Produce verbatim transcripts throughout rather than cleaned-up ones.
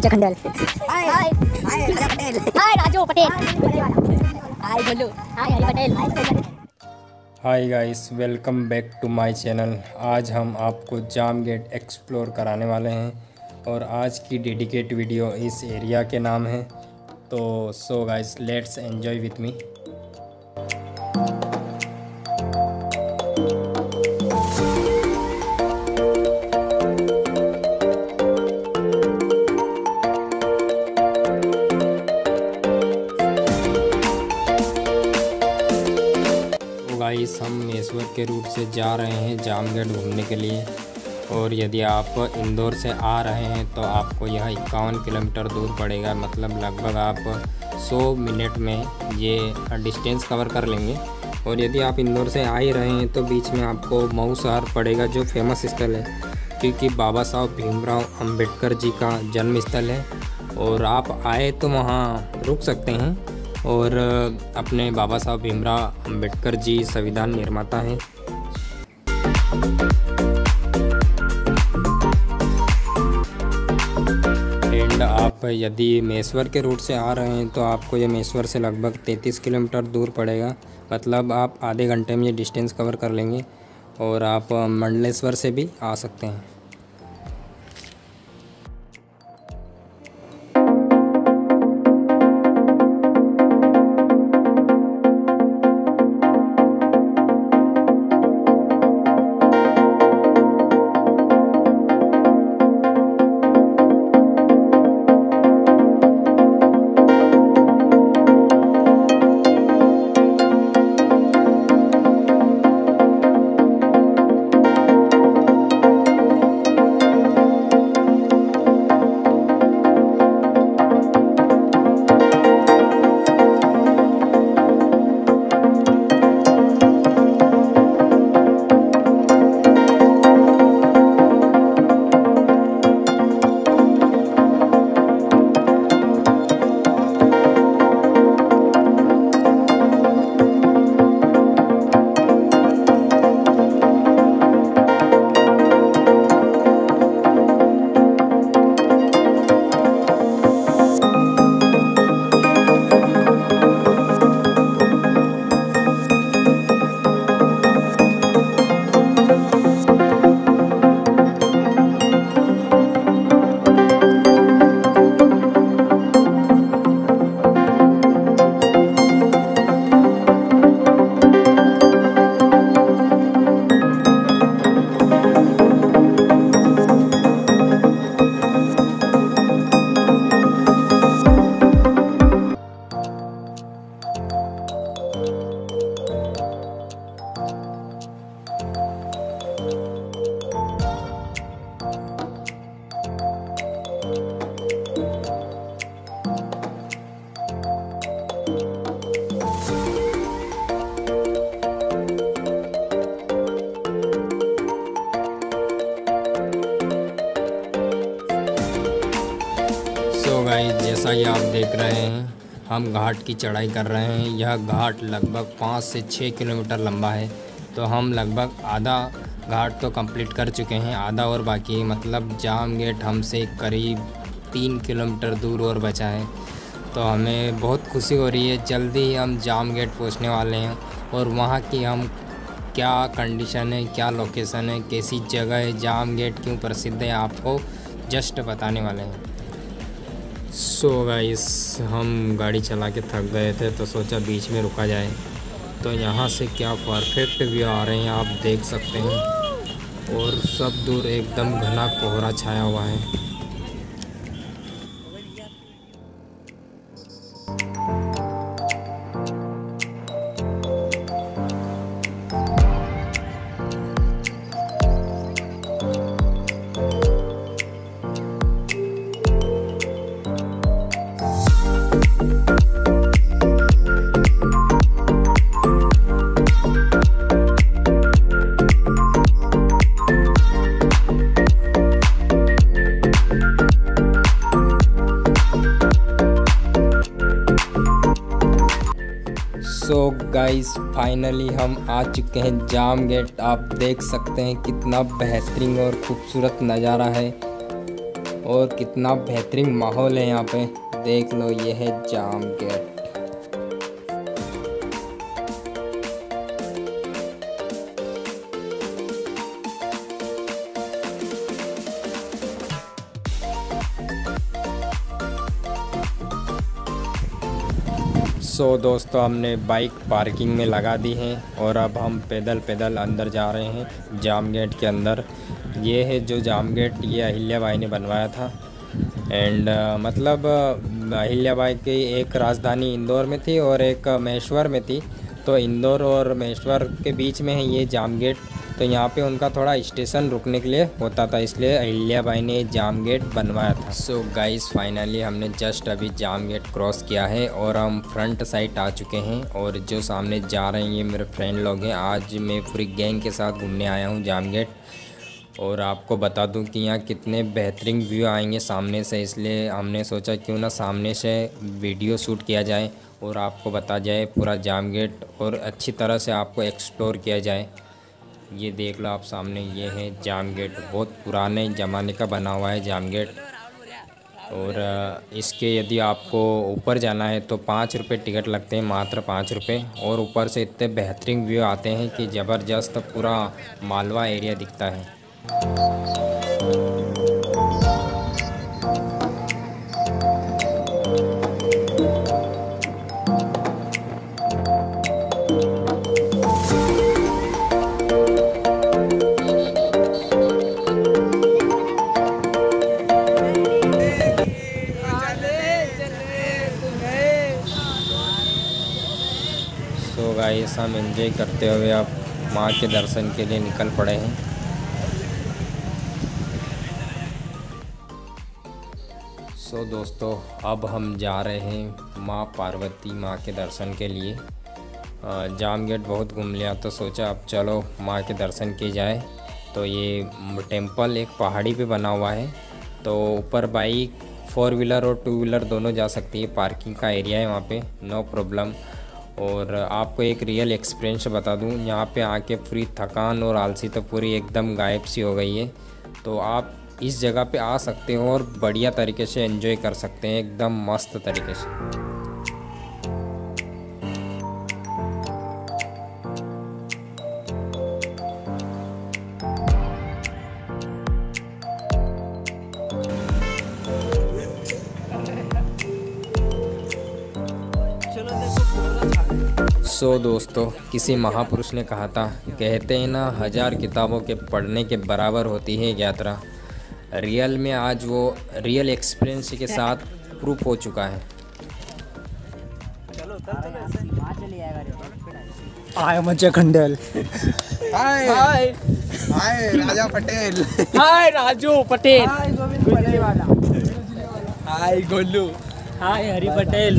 पंकज खंडल, हाय hi हाय Patel, hi Raju Patel, hi बोलू, hi Hari Patel. Hi guys, welcome back to my channel. आज हम आपको जाम गेट एक्सप्लोर कराने वाले हैं और आज की डेडिकेट वीडियो इस एरिया के नाम है। तो so guys, let's enjoy with me. Guys, हम महेश्वर के रूट से जा रहे हैं जाम गेट घूमने के लिए। और यदि आप इंदौर से आ रहे हैं तो आपको यह इक्यावन किलोमीटर दूर पड़ेगा। मतलब लगभग आप सौ मिनट में ये डिस्टेंस कवर कर लेंगे। और यदि आप इंदौर से आ ही रहे हैं तो बीच में आपको मऊ शहर पड़ेगा, जो फेमस स्थल है क्योंकि बाबा साहब भीमराव अंबेडकर जी का जन्म स्थल है। और आप आए तो वहाँ रुक सकते हैं। और अपने बाबा साहब भीमराव अंबेडकर जी संविधान निर्माता हैं। एंड आप यदि महेश्वर के रूट से आ रहे हैं तो आपको ये महेश्वर से लगभग तैंतीस किलोमीटर दूर पड़ेगा। मतलब आप आधे घंटे में ये डिस्टेंस कवर कर लेंगे। और आप मंडलेश्वर से भी आ सकते हैं। तो गाइस, जैसा कि आप देख रहे हैं, हम घाट की चढ़ाई कर रहे हैं। यह घाट लगभग पाँच से छः किलोमीटर लंबा है। तो हम लगभग आधा घाट तो कंप्लीट कर चुके हैं, आधा और बाकी है। मतलब जाम गेट हमसे करीब तीन किलोमीटर दूर और बचा है। तो हमें बहुत खुशी हो रही है। जल्दी ही हम जाम गेट पहुँचने वाले हैं। और वहाँ की हम क्या कंडीशन है, क्या लोकेशन है, कैसी जगह है, जाम गेट क्यों प्रसिद्ध है, आपको जस्ट बताने वाले हैं। सो so गाइस, हम गाड़ी चला के थक गए थे तो सोचा बीच में रुका जाए। तो यहाँ से क्या परफेक्ट व्यू आ रहे हैं, आप देख सकते हैं। और सब दूर एकदम घना कोहरा छाया हुआ है। सो गाइस, फाइनली हम आ चुके हैं जाम गेट। आप देख सकते हैं कितना बेहतरीन और खूबसूरत नज़ारा है। और कितना बेहतरीन माहौल है यहाँ पे, देख लो। ये है जाम गेट। सो so, दोस्तों हमने बाइक पार्किंग में लगा दी है और अब हम पैदल पैदल अंदर जा रहे हैं जाम गेट के अंदर। ये है जो जाम गेट, ये अहिल्याबाई ने बनवाया था। एंड uh, मतलब अहिल्याबाई की एक राजधानी इंदौर में थी और एक महेश्वर में थी। तो इंदौर और महेश्वर के बीच में है ये जाम गेट। तो यहाँ पे उनका थोड़ा स्टेशन रुकने के लिए होता था, इसलिए अहिल्याबाई ने जाम गेट बनवाया था। सो गाइस फाइनली हमने जस्ट अभी जाम गेट क्रॉस किया है और हम फ्रंट साइड आ चुके हैं। और जो सामने जा रहे हैं ये मेरे फ्रेंड लोग हैं। आज मैं पूरी गैंग के साथ घूमने आया हूँ जाम गेट। और आपको बता दूं कि यहाँ कितने बेहतरीन व्यू आएंगे सामने से, इसलिए हमने सोचा क्यों ना सामने से वीडियो शूट किया जाए और आपको बता जाए पूरा जाम गेट और अच्छी तरह से आपको एक्सप्लोर किया जाए। ये देख लो आप सामने, ये है जाम गेट। बहुत पुराने ज़माने का बना हुआ है जाम गेट। और इसके यदि आपको ऊपर जाना है तो पाँच रुपये टिकट लगते हैं, मात्र पाँच रुपये। और ऊपर से इतने बेहतरीन व्यू आते हैं कि ज़बरदस्त पूरा मालवा एरिया दिखता है। सो गाइस हम एंजॉय करते हुए अब माँ के दर्शन के लिए निकल पड़े हैं। सो so, दोस्तों अब हम जा रहे हैं माँ पार्वती माँ के दर्शन के लिए। जाम गेट बहुत घूम लिया तो सोचा अब चलो माँ के दर्शन किए जाए। तो ये टेंपल एक पहाड़ी पे बना हुआ है, तो ऊपर बाइक फोर व्हीलर और टू व्हीलर दोनों जा सकती है। पार्किंग का एरिया है वहाँ पे, नो प्रॉब्लम। और आपको एक रियल एक्सपीरियंस बता दूँ, यहाँ पे आके पूरी थकान और आलसी तो पूरी एकदम गायब सी हो गई है। तो आप इस जगह पे आ सकते हो और बढ़िया तरीके से एंजॉय कर सकते हैं, एकदम मस्त तरीके से। सो so, दोस्तों किसी महापुरुष ने कहा था, कहते हैं ना हज़ार किताबों के पढ़ने के बराबर होती है यात्रा। रियल में आज वो रियल एक्सपीरियंस के साथ प्रूफ हो चुका है। हाय मचे खंडेल, hi hi hi Raja Patel, hi Raju Patel, hi Golu, hi Hari Patel.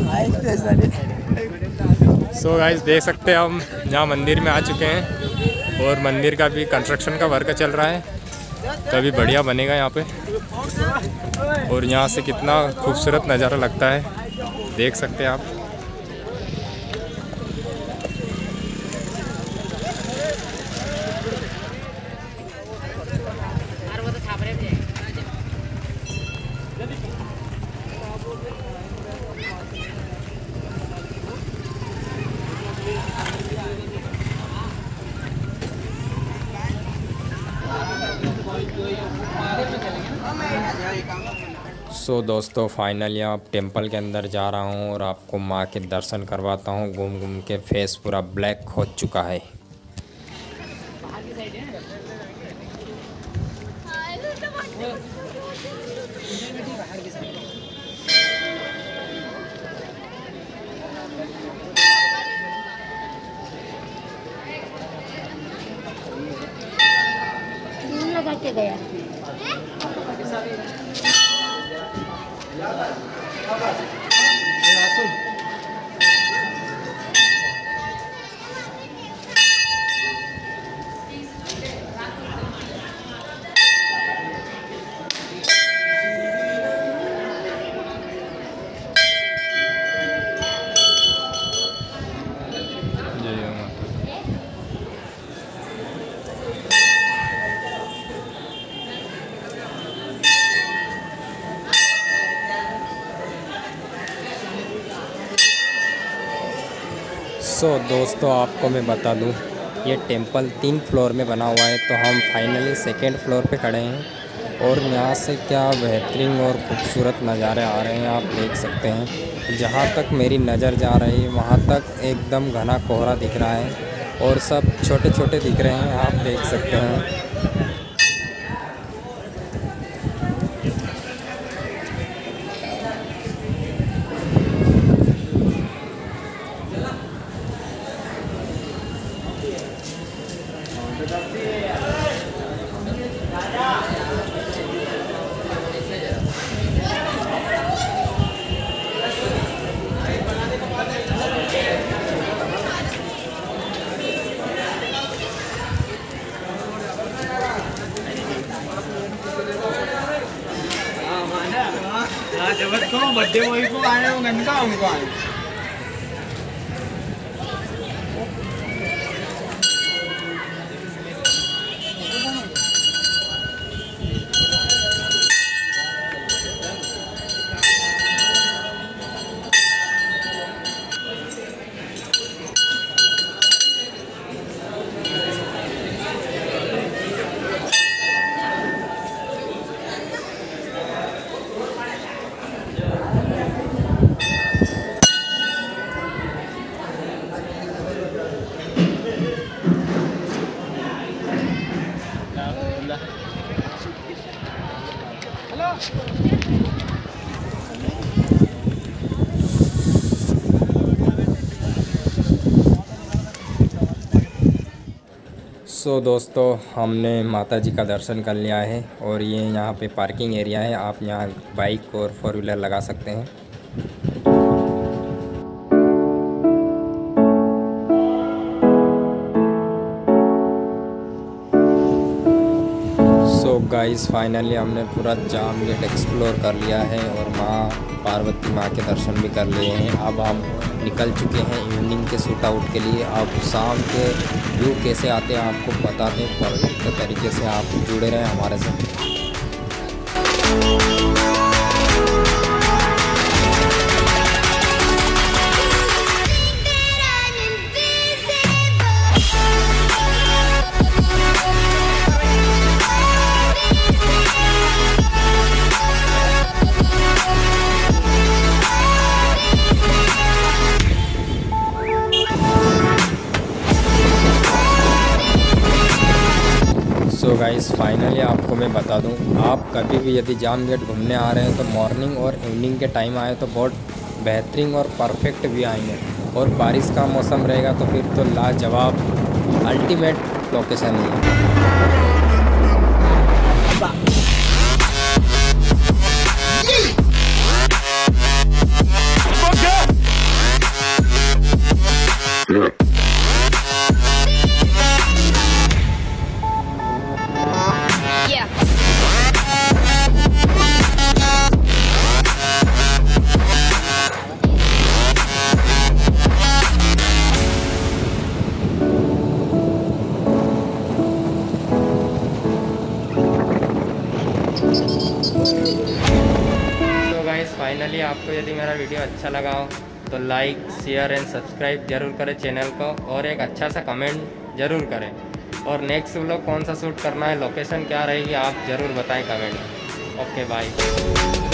So guys देख सकते हैं हम यहाँ मंदिर में आ चुके हैं और मंदिर का भी कंस्ट्रक्शन का वर्क चल रहा है, तो अभी बढ़िया बनेगा यहाँ पे। और यहाँ से कितना खूबसूरत नज़ारा लगता है, देख सकते हैं आप। सो so, दोस्तों फाइनली आप टेंपल के अंदर जा रहा हूँ और आपको माँ के दर्शन करवाता हूँ। घूम घूम के फेस पूरा ब्लैक हो चुका है। गया सो so, दोस्तों आपको मैं बता दूं, ये टेंपल तीन फ्लोर में बना हुआ है। तो हम फाइनली सेकेंड फ्लोर पे खड़े हैं और यहाँ से क्या बेहतरीन और खूबसूरत नज़ारे आ रहे हैं आप देख सकते हैं। जहाँ तक मेरी नज़र जा रही है वहाँ तक एकदम घना कोहरा दिख रहा है और सब छोटे छोटे दिख रहे हैं, आप देख सकते हैं। जब तो बर्थडे वही को आए हो गंगा हमको आए। सो so, दोस्तों हमने माता जी का दर्शन कर लिया है और ये यहाँ पे पार्किंग एरिया है, आप यहाँ बाइक और फोर व्हीलर लगा सकते हैं। सो गाइस फाइनली हमने पूरा जाम गेट एक्सप्लोर कर लिया है और माँ पार्वती माँ के दर्शन भी कर लिए हैं। अब हम निकल चुके हैं इवनिंग के शूट आउट के लिए। अब शाम के व्यू कैसे आते हैं आपको बताते हैं, परफेक्ट तरीके से आप जुड़े रहें हमारे साथ। सो गाइस फाइनली आपको मैं बता दूं, आप कभी भी यदि जाम गेट घूमने आ रहे हैं तो मॉर्निंग और इवनिंग के टाइम आए तो बहुत बेहतरीन और परफेक्ट व्यू आएंगे। और बारिश का मौसम रहेगा तो फिर तो लाजवाब अल्टीमेट लोकेशन है। फाइनली आपको यदि मेरा वीडियो अच्छा लगा हो तो लाइक शेयर एंड सब्सक्राइब जरूर करें चैनल को और एक अच्छा सा कमेंट ज़रूर करें। और नेक्स्ट व्लॉग कौन सा शूट करना है, लोकेशन क्या रहेगी, आप ज़रूर बताएं कमेंट में। Okay bye.